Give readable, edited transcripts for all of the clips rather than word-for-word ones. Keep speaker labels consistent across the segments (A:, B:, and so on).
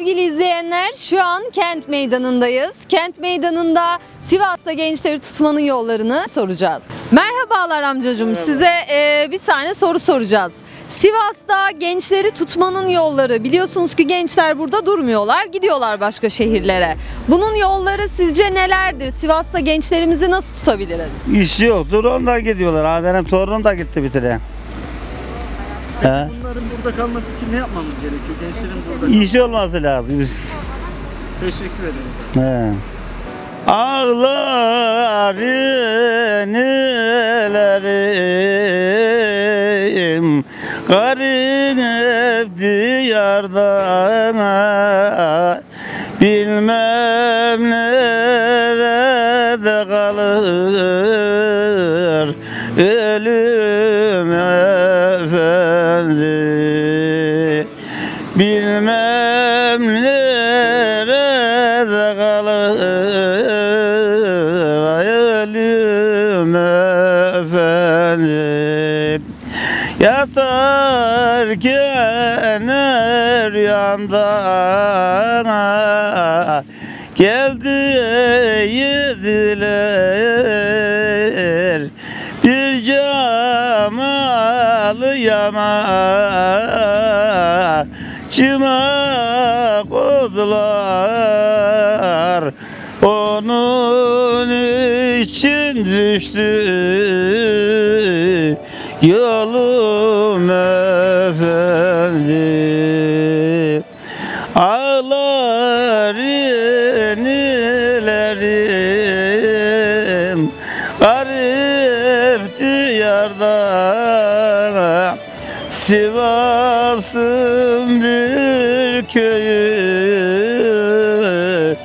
A: Sevgili izleyenler, şu an Kent Meydanı'ndayız. Kent Meydanı'nda Sivas'ta gençleri tutmanın yollarını soracağız. Merhabalar amcacığım, merhaba. Size bir tane soru soracağız. Sivas'ta gençleri tutmanın yolları, biliyorsunuz ki gençler burada durmuyorlar, gidiyorlar başka şehirlere. Bunun yolları sizce nelerdir? Sivas'ta gençlerimizi nasıl tutabiliriz?
B: İş yoktur, ondan gidiyorlar. Ha, benim torunum da gitti bir tane.
C: Bunların burada kalması için ne yapmamız gerekiyor? Gençlerin burada kalması.
B: İş olması lazım.
C: Teşekkür ederiz.
B: He. Ağlar inelerim, karın hep diyarda, bilmem nerede kalır ölüm efendi, bilmem nerede kalır ölüm efendi. Yatarken her yanda geldi yediler, bir camalı yamacıma koydular, onun için düştü yolum efendi. Ağlar inelerim, garip diyarda, Sivas'ın bir köyü,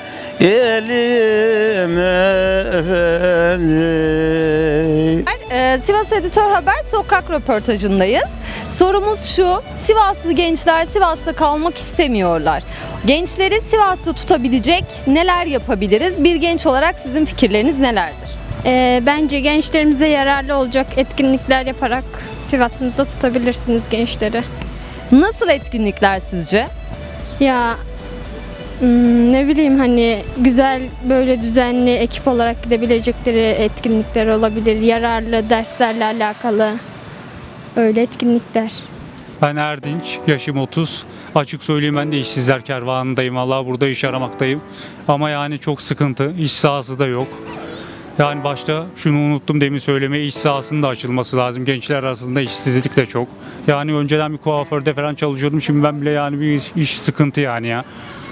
B: elim efendi.
A: Sivas Editör Haber sokak röportajındayız. Sorumuz şu: Sivaslı gençler Sivas'ta kalmak istemiyorlar. Gençleri Sivas'ta tutabilecek neler yapabiliriz? Bir genç olarak sizin fikirleriniz nelerdir?
D: Bence gençlerimize yararlı olacak etkinlikler yaparak Sivas'ımızda tutabilirsiniz gençleri.
A: Nasıl etkinlikler sizce?
D: Ya ne bileyim, hani güzel böyle düzenli ekip olarak gidebilecekleri etkinlikler olabilir. Yararlı derslerle alakalı öyle etkinlikler.
E: Ben Erdinç, yaşım 30. Açık söyleyeyim, ben de işsizler kervanındayım. Vallahi burada iş aramaktayım. Ama yani çok sıkıntı. İş sahası da yok. Yani başta şunu unuttum demin söylemeye, iş sahasının da açılması lazım. Gençler arasında işsizlik de çok. Yani önceden bir kuaförde falan çalışıyordum. Şimdi ben bile yani bir iş sıkıntı yani ya.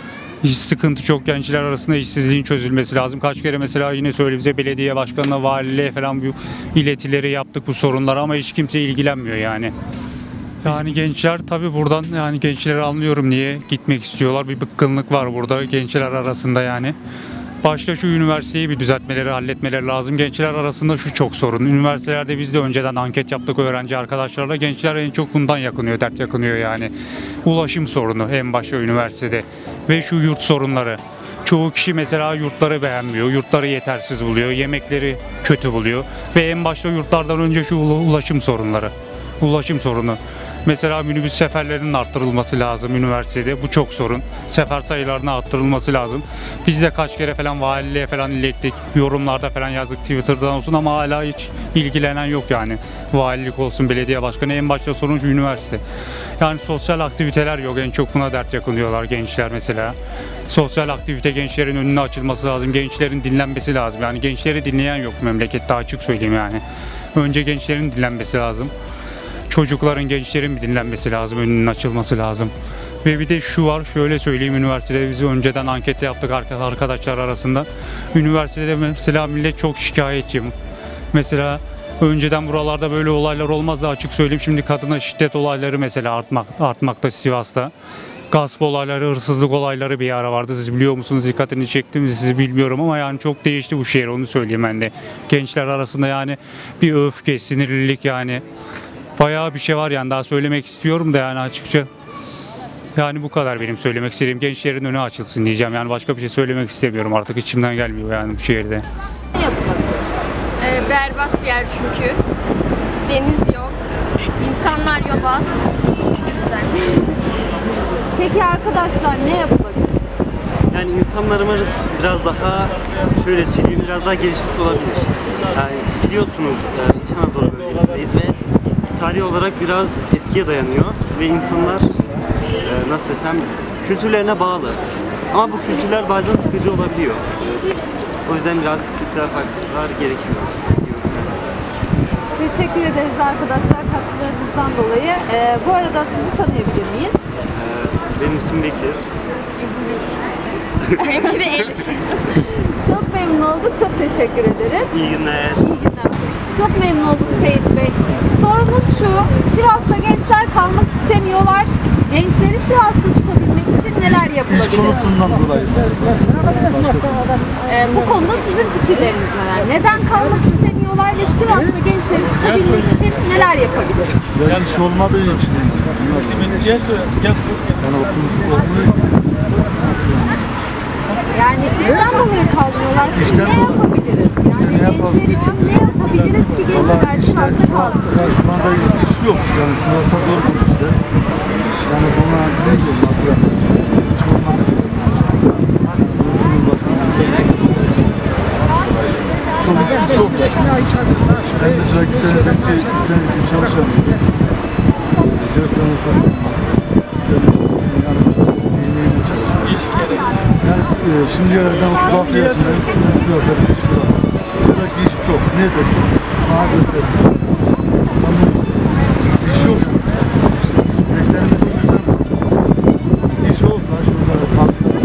E: İş sıkıntı çok, gençler arasında işsizliğin çözülmesi lazım. Kaç kere mesela yine söyle bize belediye başkanına, valiliğe falan bu iletileri yaptık bu sorunlara ama hiç kimse ilgilenmiyor yani. Yani gençler tabii buradan, yani gençleri anlıyorum niye gitmek istiyorlar. Bir bıkkınlık var burada gençler arasında yani. Başta şu üniversiteyi bir düzeltmeleri, halletmeleri lazım. Gençler arasında şu çok sorun. Üniversitelerde biz de önceden anket yaptık öğrenci arkadaşlarla. Gençler en çok bundan yakınıyor, dert yakınıyor yani. Ulaşım sorunu en başta üniversitede. Ve şu yurt sorunları. Çoğu kişi mesela yurtları beğenmiyor, yurtları yetersiz buluyor, yemekleri kötü buluyor. Ve en başta yurtlardan önce şu ulaşım sorunları. Ulaşım sorunu. Mesela minibüs seferlerinin arttırılması lazım üniversitede. Bu çok sorun. Sefer sayılarının arttırılması lazım. Biz de kaç kere falan valiliğe falan ilettik. Yorumlarda falan yazdık, Twitter'dan olsun ama hala hiç ilgilenen yok yani. Valilik olsun, belediye başkanı, en başta sorun şu üniversite. Yani sosyal aktiviteler yok. En çok buna dert yakınıyorlar gençler mesela. Sosyal aktivite gençlerin önüne açılması lazım. Gençlerin dinlenmesi lazım. Yani gençleri dinleyen yok memlekette, açık söyleyeyim yani. Önce gençlerin dinlenmesi lazım. Çocukların, gençlerin bir dinlenmesi lazım, önünün açılması lazım. Ve bir de şu var, şöyle söyleyeyim, üniversitede biz önceden ankette yaptık arkadaşlar arasında. Üniversitede mesela millet çok şikayetçi. Mesela önceden buralarda böyle olaylar olmazdı, açık söyleyeyim. Şimdi kadına şiddet olayları mesela artmakta Sivas'ta. Gasp olayları, hırsızlık olayları bir ara vardı. Siz biliyor musunuz? Dikkatini çektim mi sizi bilmiyorum ama yani çok değişti bu şehir, onu söyleyeyim ben de. Gençler arasında yani bir öfke, sinirlilik yani. Bayağı bir şey var yani, daha söylemek istiyorum da yani açıkça. Yani bu kadar benim söylemek istediğim, gençlerin önü açılsın diyeceğim. Yani başka bir şey söylemek istemiyorum, artık içimden gelmiyor yani bu şehirde.
D: Berbat bir yer çünkü. Deniz yok. İnsanlar yobaz. O yüzden.
A: Peki arkadaşlar ne yapılabilir?
F: Yani insanlarımız biraz daha şöyle söyleyeyim, biraz daha gelişmiş olabilir. Yani biliyorsunuz İç Anadolu bölgesindeyiz ve tarih olarak biraz eskiye dayanıyor ve insanlar nasıl desem kültürlerine bağlı. Ama bu kültürler bazen sıkıcı olabiliyor. O yüzden biraz kültürel farklılıklar gerekiyor diyorum ben.
A: Teşekkür ederiz arkadaşlar katkılarınızdan dolayı. Bu arada sizi tanıyabilir miyiz?
F: Benim ismim Bekir.
D: Benimki de Elif.
A: Çok memnun olduk. Çok teşekkür ederiz.
F: İyi günler.
A: İyi günler. Çok memnun olduk Seyit Bey. Sorumuz şu. Sivas'ta gençler kalmak istemiyorlar. Gençleri Sivas'ta tutabilmek için neler yapılabilir?
G: İş konusundan dolayı.
A: Bu konuda sizin fikirleriniz neler? Neden kalmak istemiyorlar ve Sivas'ta gençleri tutabilmek için neler yapabiliriz?
G: Yani iş olmadığı için. Yani okumuyor.
A: Yani işten dolayı kalmıyorlar. Siz
G: İşten
A: ne
G: dolayı.
A: yapabiliriz? Yani
G: İşte ne
A: gençler
G: yapabiliriz?
A: için ne yapabiliriz ki gençler Sivas'ta kalsın?
G: Ya şu anda iş yok. Yani Sivas'ta doğru işte. Yani buna ne diyorum nasıl yapacağız? İş olması gerekiyor. Çok işsiz çok. Ben mesela 2 senedir çalışamıyorum. 4 tane çocuğum var. Yani yemeğimle çalışıyorum. Yani şimdiye kadar ben 36 yaşındayım. Sivas'ta bir iş kuramadım. Buradaki iş çok. Nerede çok? Bana göstersin. Ama iş yok yani Sivas'ta. Gençlerimiz o yüzden iş olsa şurada fabrika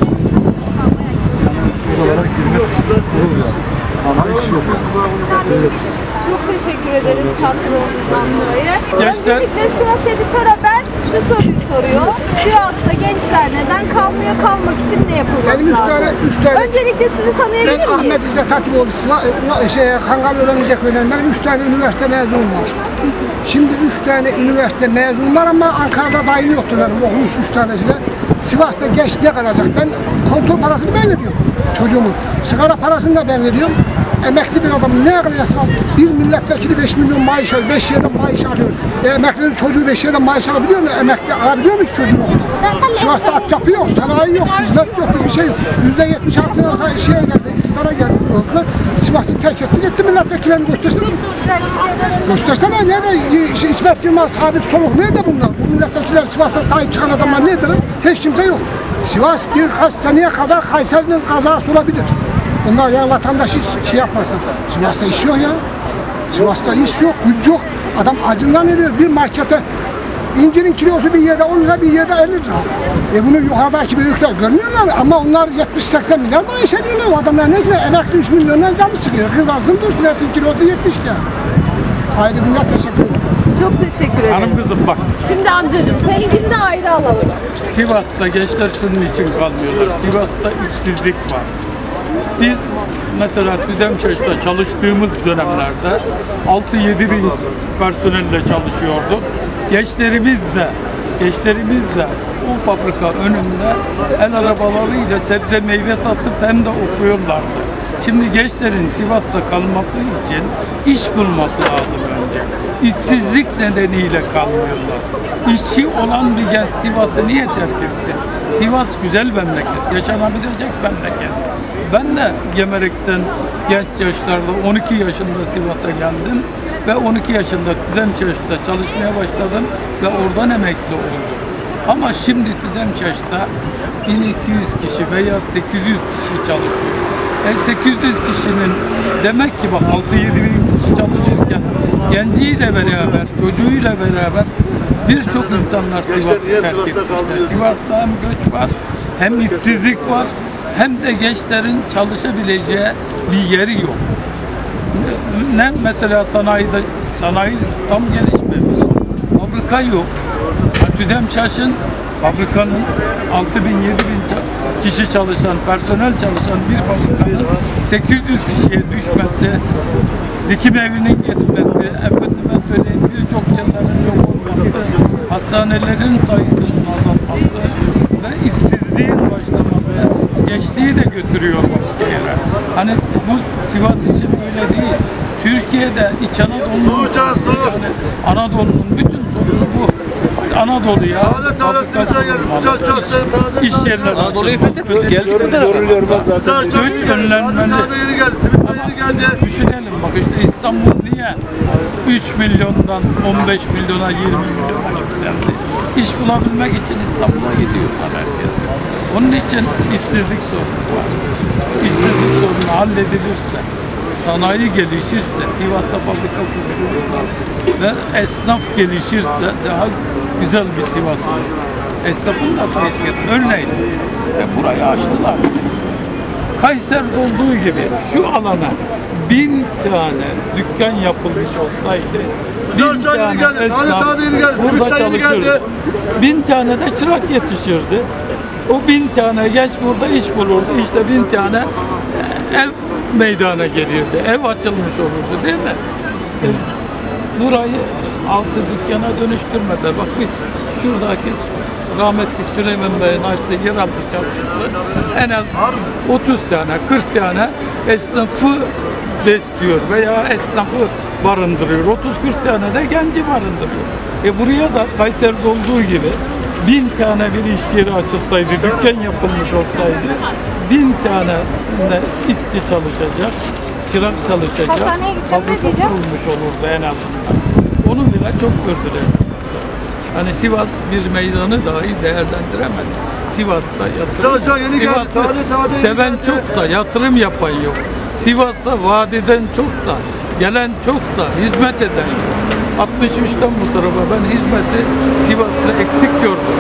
G: yani buralara girmek olur yani. Ama iş yok yani. Öyle.
A: Çok teşekkür ederiz katkılarınızdan dolayı.
C: Gençler-
A: Öncelikle Sivas Editör Haber şu soruyu soruyor. Sivas'ta gençler neden kalmıyor? Kalmak için ne yapılması
H: Benim üç tane.
A: Öncelikle sizi tanıyabilir
H: Ben
A: miyiz?
H: Ahmet İzzet Hatipoğlu, Kangal öğrenecek öğrendim. Benim 3 tane üniversite mezunum var. Şimdi 3 tane üniversite mezunum var ama Ankara'da dahil yoktu benim okumuş 3 tanesi de. Sivas'ta genç ne kalacak? Ben kontrol parasını ben veriyorum çocuğumun. Sigara parasını da ben veriyorum. Emekli bir adam ne kalacak? Bir milletvekili 5 milyon maaş alıyor, 5 yerden maaş alıyor. Emeklinin çocuğu 5 yerden maaş alabiliyor mu? Emekli alabiliyor mu ki çocuğu o kadar? Sivas'ta altyapı yok, sanayi yok, hizmet yok, bir şey yok. %76'ına şeye geldi, iktidara geldi. Sivas'ı terk etti, gitti milletvekillerini göstersene. Göstersene nerede? İsmet Yılmaz, Habib Soluk nerede bunlar? Bu milletvekiller Sivas'ta sahip çıkan adamlar nedir? Hiç kimse yok. Sivas birkaç seneye kadar Kayseri'nin kazası olabilir. Onlar yani vatandaş hiç şey yapmasın. Sivas'ta iş yok ya. Sivas'ta iş yok, güç yok. Adam acından ölüyor. Bir markete incirin kilosu bir yerde 10 lira, bir yerde 50 lira. Bunu yukarıdaki büyükler görmüyorlar ama onlar 70-80 milyar maaş ediyorlar. O adamlar neyse emekli 3 milyondan canı çıkıyor. Kıvarsın dursun etin kilosu 70 ya. Haydi günler, teşekkür ederim.
A: Çok teşekkür ederim.
C: Hanım kızım bak,
A: Şimdi amcacığım seninkini de ayrı alalım.
C: Sivas'ta gençler şunun için kalmıyorlar. Sivas'ta işsizlik var. Biz mesela Tüdemşeş'te çalıştığımız dönemlerde 6-7 bin personelle çalışıyorduk. Gençlerimiz de o fabrika önünde el arabalarıyla sebze meyve satıp hem de okuyorlardı. Şimdi gençlerin Sivas'ta kalması için iş bulması lazım önce. İşsizlik nedeniyle kalmıyorlar. İşçi olan bir genç Sivas'ı niye terk etti? Sivas güzel memleket, yaşanabilecek memleket. Ben de Gemerek'ten genç yaşlarda 12 yaşında Sivas'a geldim ve 12 yaşında Tüdemşeş'te çalışmaya başladım ve oradan emekli oldum. Ama şimdi Tüdemşeş'te 1200 kişi veya 800 kişi çalışıyor. 800 kişinin demek ki bak 6-7 bin kişi çalışırken genciyle beraber, çocuğuyla beraber birçok insanlar Sivas'ı terk etmişler. Sivas'ta hem göç var, hem işsizlik var, hem de gençlerin çalışabileceği bir yeri yok. Ne mesela sanayi tam gelişmemiş, fabrika yok. Tüdemşeş'in fabrikanın 6 bin, 7 bin kişi çalışan, personel çalışan bir fabrikanın 800 kişiye düşmesi, dikim evinin gitmesi, efendime söyleyeyim birçok yerlerin yok olması, hastanelerin sayısının azalması ve işsizliğin başlaması, gençliği de götürüyor başka yere. Hani bu Sivas için böyle değil. Türkiye'de İç Anadolu'nun, yani Anadolu'nun bütün sorunu bu. Anadolu'ya fabrika kurulmalı. İş yerleri
I: Anadolu'yu
C: açılmalı.
I: fethettik. Geldik bu tarafa.
C: Göç önlenmeli. Düşünelim bak işte İstanbul niye 3 milyondan 15 milyona 20 milyona yükseldi? İş bulabilmek için İstanbul'a gidiyorlar herkes. Onun için işsizlik sorunu var. İşsizlik sorunu halledilirse, sanayi gelişirse, Sivas'ta fabrika kurulursa ve esnaf gelişirse daha güzel bir Sivas olur. Esnafın da sayısı gelir. Örneğin burayı açtılar. Kayseri'de olduğu gibi şu alana 1000 tane dükkan yapılmış olsaydı 1000 tane esnaf burada çalışırdı. 1000 tane de çırak yetişirdi. O 1000 tane genç burada iş bulurdu. İşte 1000 tane ev meydana gelirdi. Ev açılmış olurdu değil mi? Burayı altı dükkana dönüştürmediler. Bak bir şuradaki rahmetli Süleyman Bey'in açtığı yeraltı çarşısı en az 30 tane, 40 tane esnafı besliyor veya esnafı barındırıyor. 30-40 tane de genci barındırıyor. Buraya da Kayseri'de olduğu gibi 1000 tane bir iş yeri açılsaydı, dükkan yapılmış olsaydı 1000 tane de işçi çalışacak, çırak çalışacak, fabrika kurulmuş olurdu en azından. Onu bile çok gördüler Sivas'a. Hani Sivas bir meydanı dahi değerlendiremedi. Sivas'ta yatırım, Sivas'ı seven çok da yatırım yapan yok. Sivas'ta vadeden çok da, gelen çok da, hizmet eden yok. 63'ten bu tarafa ben hizmeti Sivas'ta eksik gördüm.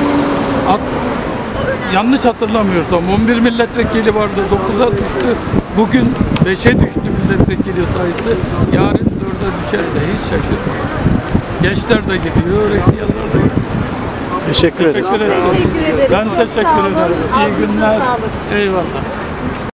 C: Yanlış hatırlamıyorsam 11 milletvekili vardı, 9'a düştü. Bugün 5'e düştü milletvekili sayısı. Yarın 4'e düşerse hiç şaşırmayın. Gençler de gidiyor, ihtiyarlar da gidiyor.
G: Teşekkür ederim.
C: Ben teşekkür ederim. İyi günler. Eyvallah.